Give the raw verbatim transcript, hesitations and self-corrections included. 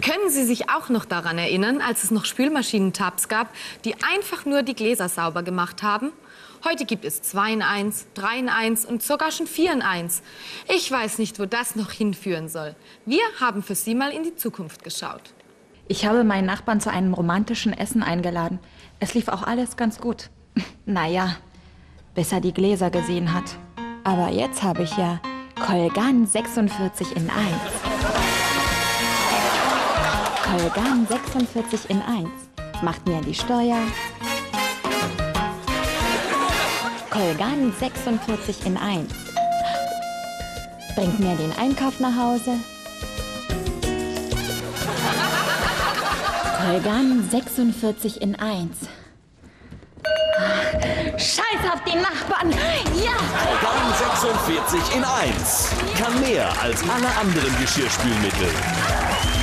Können Sie sich auch noch daran erinnern, als es noch Spülmaschinentabs gab, die einfach nur die Gläser sauber gemacht haben? Heute gibt es zwei in eins, drei in eins und sogar schon vier in eins. Ich weiß nicht, wo das noch hinführen soll. Wir haben für Sie mal in die Zukunft geschaut. Ich habe meinen Nachbarn zu einem romantischen Essen eingeladen. Es lief auch alles ganz gut. Naja, bis er die Gläser gesehen hat. Aber jetzt habe ich ja Colgan sechsundvierzig in eins. Colgan sechsundvierzig in eins macht mir die Steuer. Colgan sechsundvierzig in eins bringt mir den Einkauf nach Hause. Colgan sechsundvierzig in eins. Scheiß auf den Nachbarn! Ja! Colgan sechsundvierzig in eins kann mehr als alle anderen Geschirrspülmittel.